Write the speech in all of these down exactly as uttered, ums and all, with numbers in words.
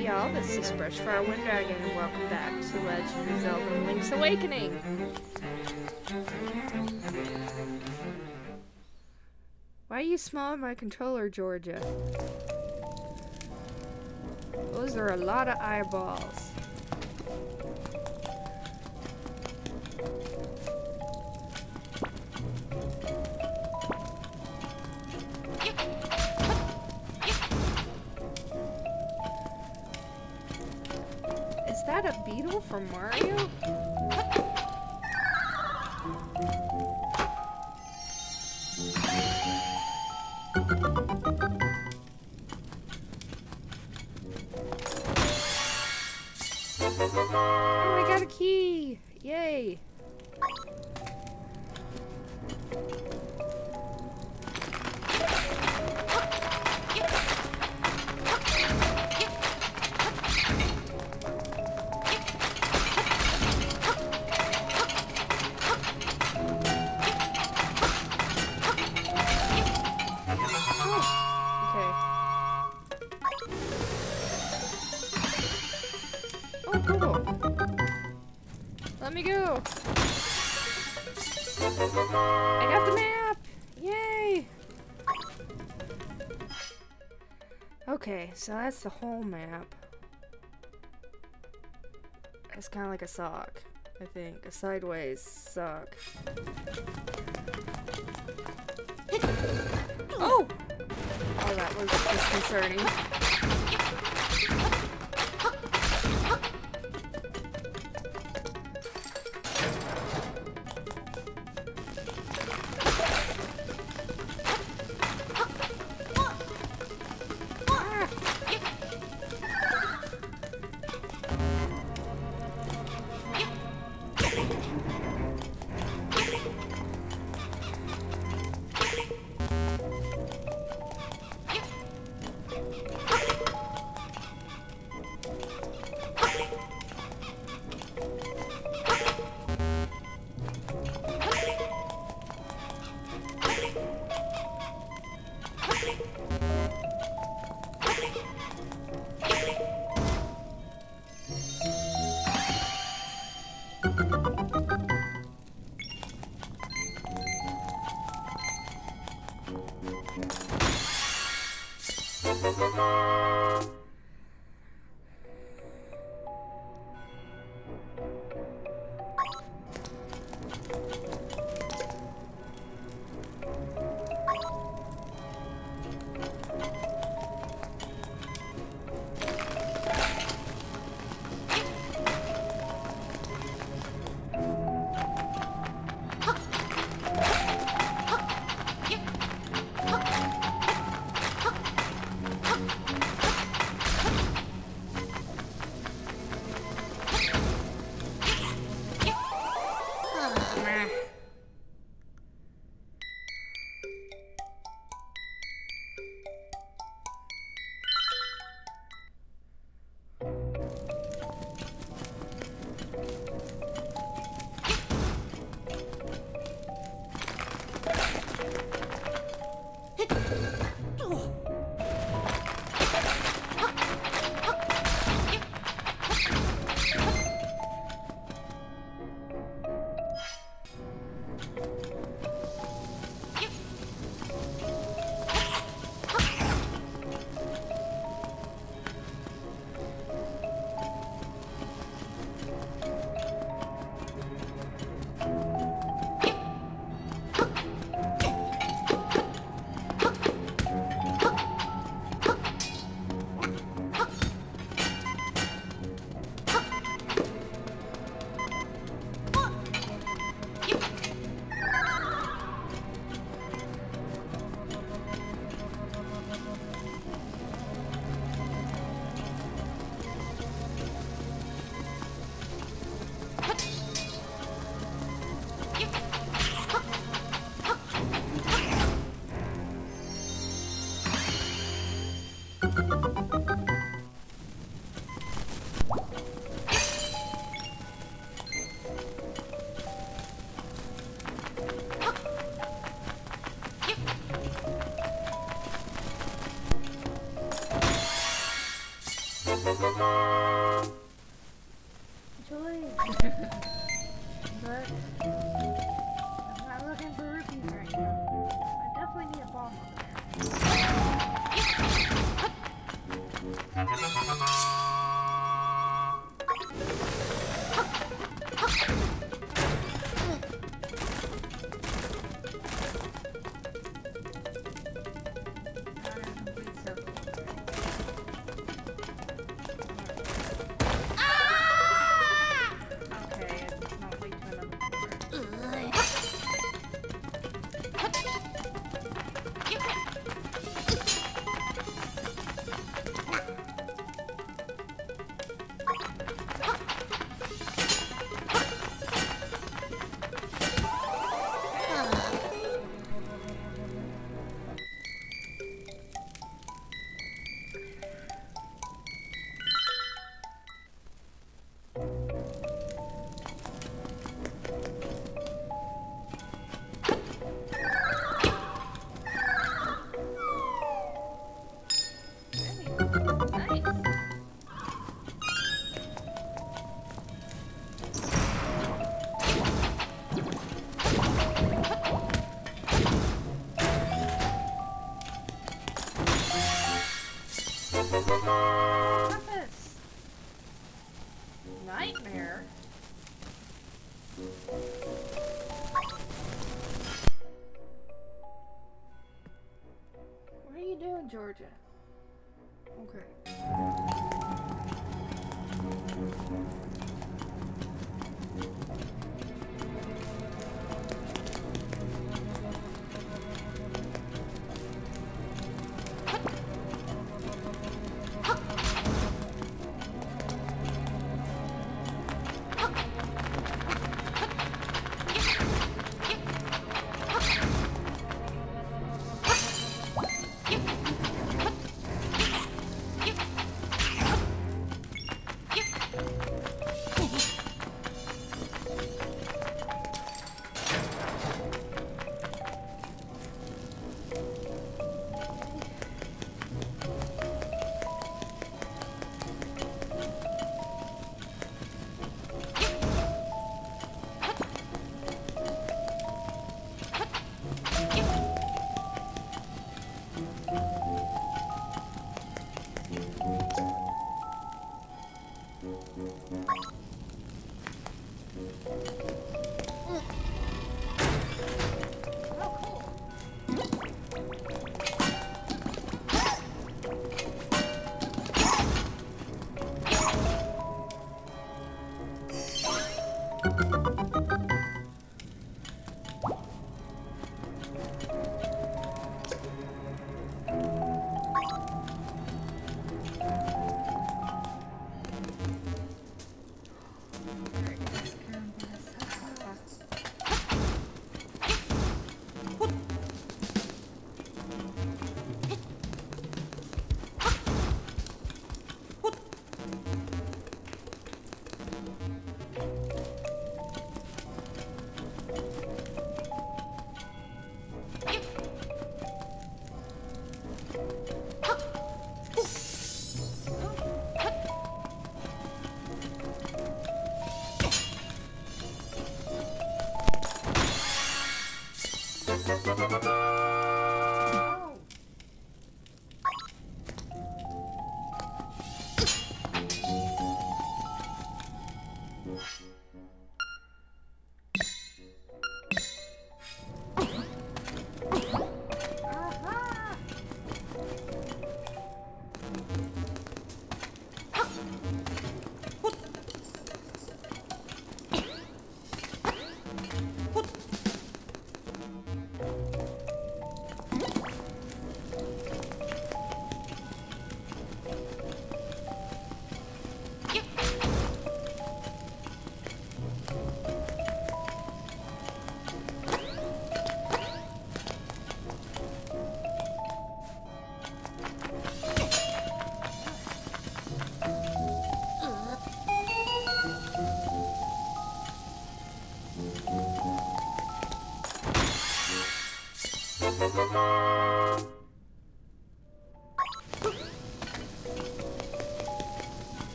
Hey y'all, this is Fresh Fire Wyndragon, and welcome back to Legend of Zelda Link's Awakening! Why are you smelling my controller, Georgia? Those are a lot of eyeballs. Is that a beetle from Mario? Oh, I got a key! Yay! Let me go! I got the map! Yay! Okay, so that's the whole map. It's kind of like a sock, I think. A sideways sock. Oh! Oh, that was disconcerting. Joy. But I'm not looking for rupees right now. I definitely need a bomb over nightmare. What are you doing, Georgia? Okay.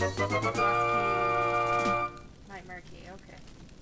Nightmare key, okay.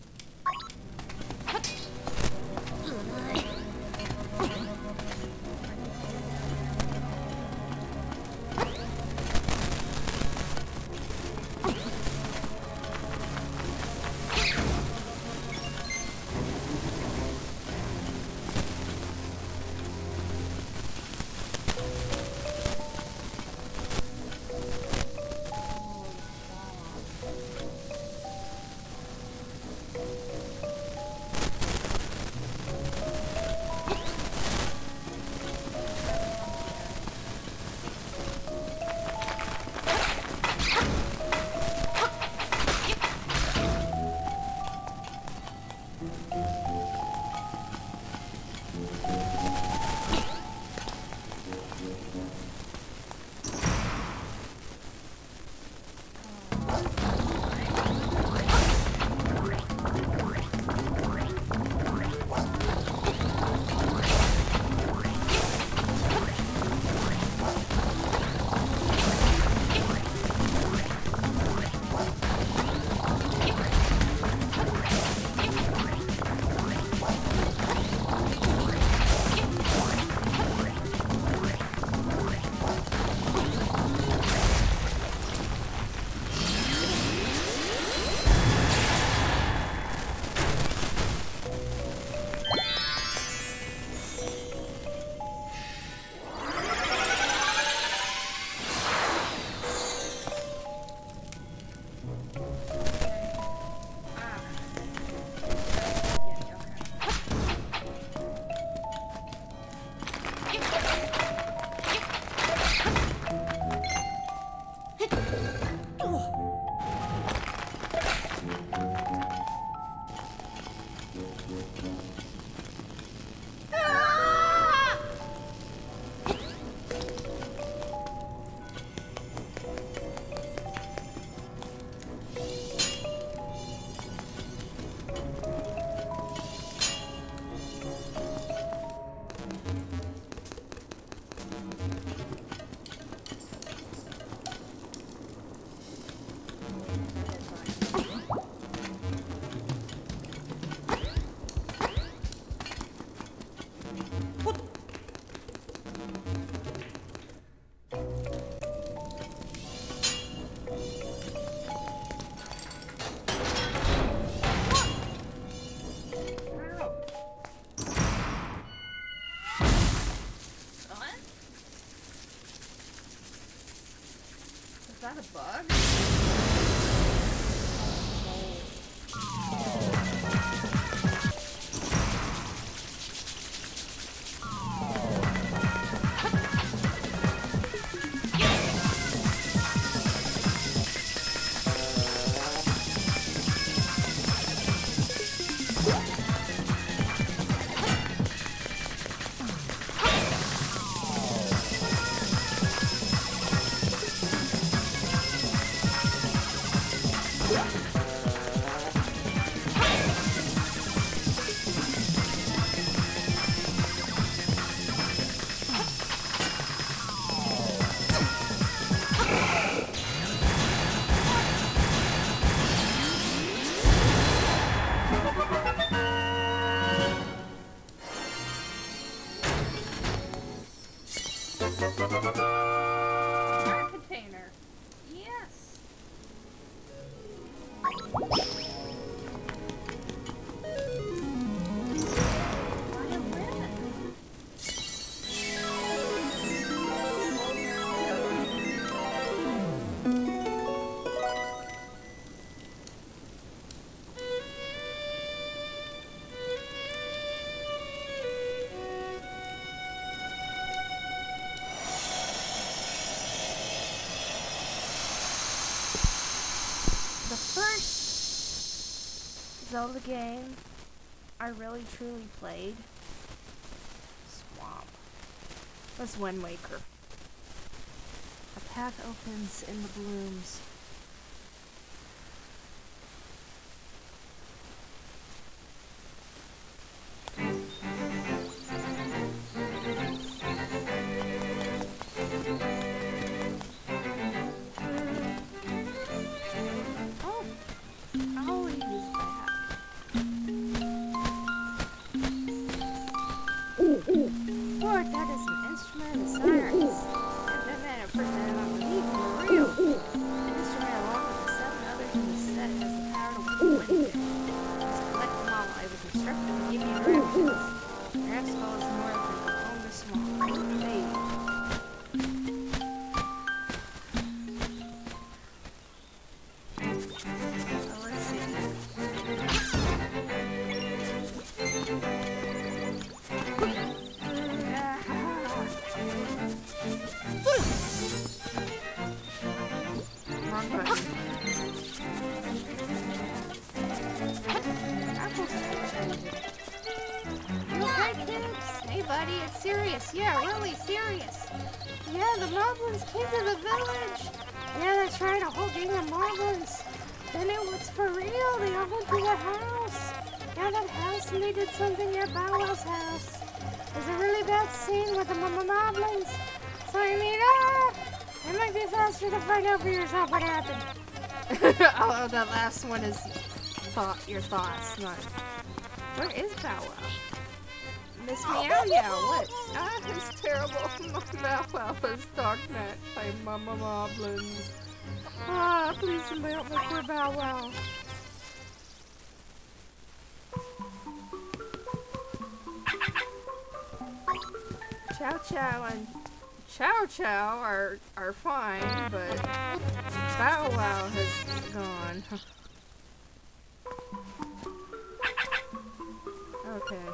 that a bug? Container. Yes. The first Zelda game I really truly played, Swamp, was Wind Waker. A path opens in the blooms. person and I believe for real. The instrument, along with the seven others in the set, has the power to win anything. Just collect them all. I was instructed to give you directions. Your next goal is north and your home is small. Hey. Serious, yeah, really serious. Yeah, the moblins came to the village. Yeah, that's right, a whole gang of moblins. Then it was for real, they all went to the house. Yeah, that house, and they did something at Bow Wow's house. It was a really bad scene with the moblins. So I mean, ah, it might be faster to find out for yourself what happened. Oh, that last one is thought, your thoughts, not. Where is Bow Wow? Miss Meow Meow, what? Ah, it's terrible. Bow Wow was darknet by Mama Moblins. Ah, please somebody help me for Bow Wow. Chow Chow and Chow Chow are are fine, but Bow Wow has gone. Okay.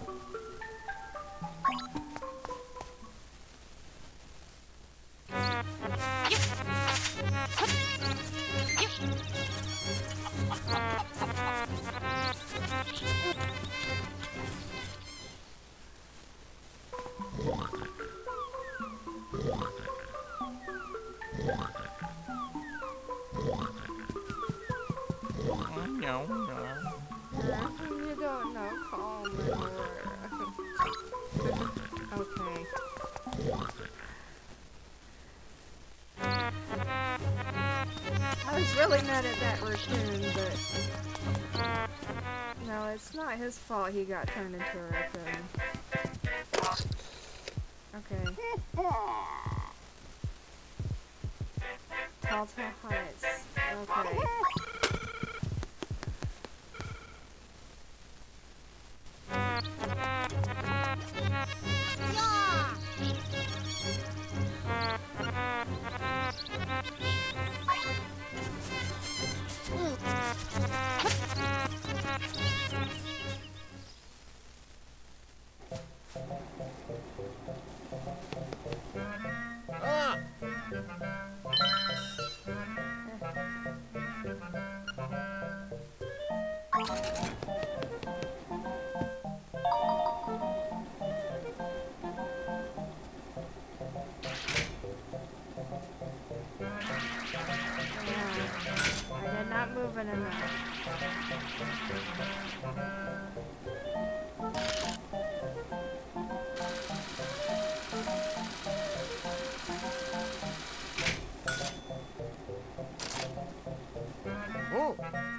No, no. You don't know, call me. Okay. I was really mad at that raccoon, but no, it's not his fault he got turned into a raccoon. Okay. Telltale Heights. Okay. Moving enough. Oh.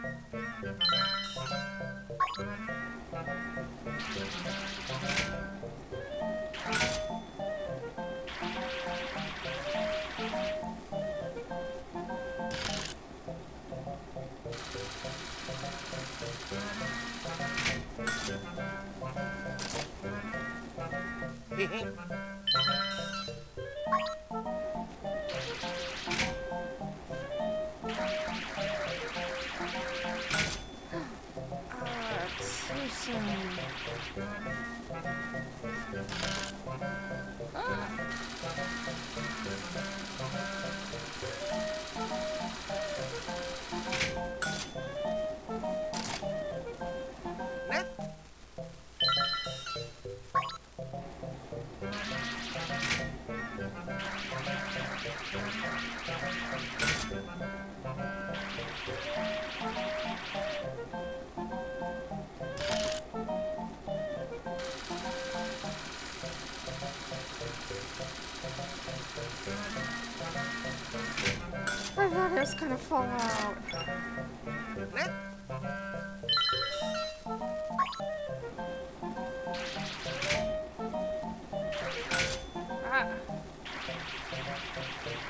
I thought it was gonna fall out. Ah.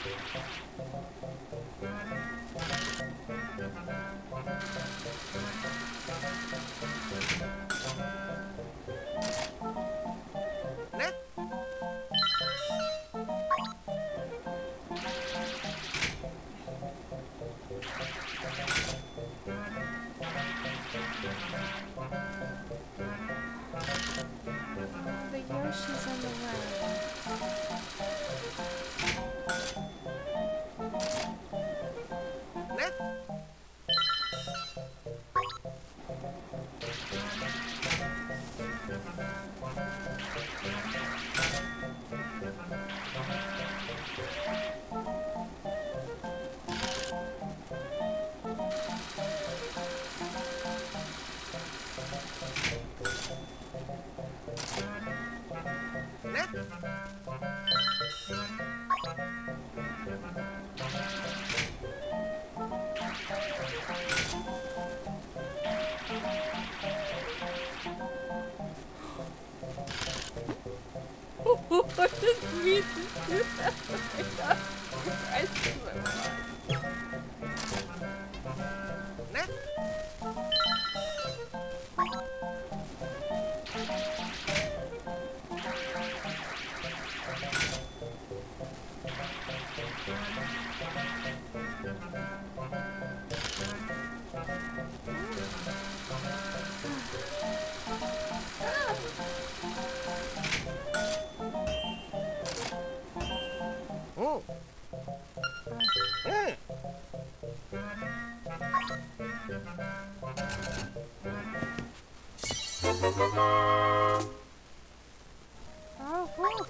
didn't mean to do that. Oh my god. I see what it was. Oh. Mm. Oh, cool.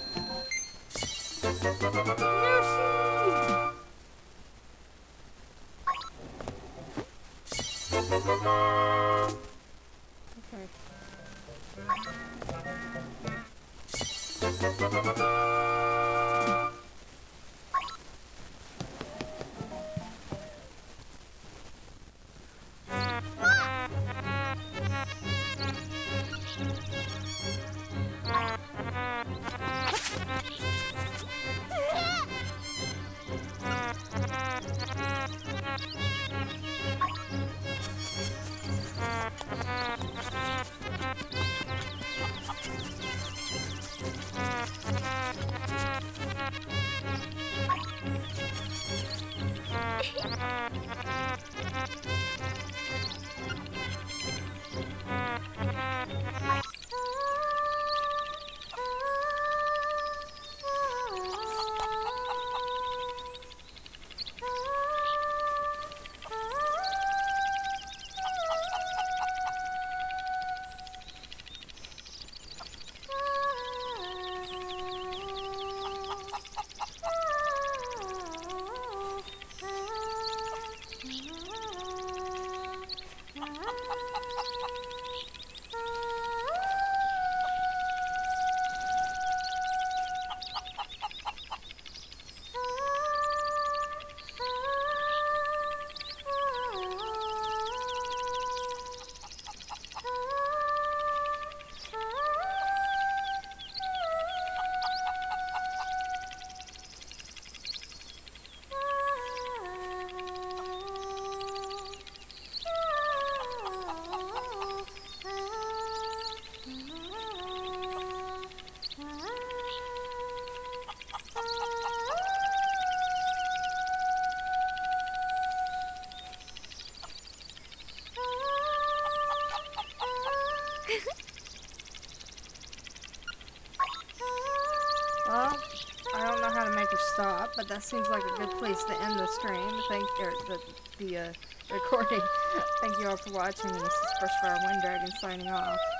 Well, I don't know how to make her stop, but that seems like a good place to end the stream. Thank or the the uh, recording. Thank you all for watching. This is Brushfire Wyndragon signing off.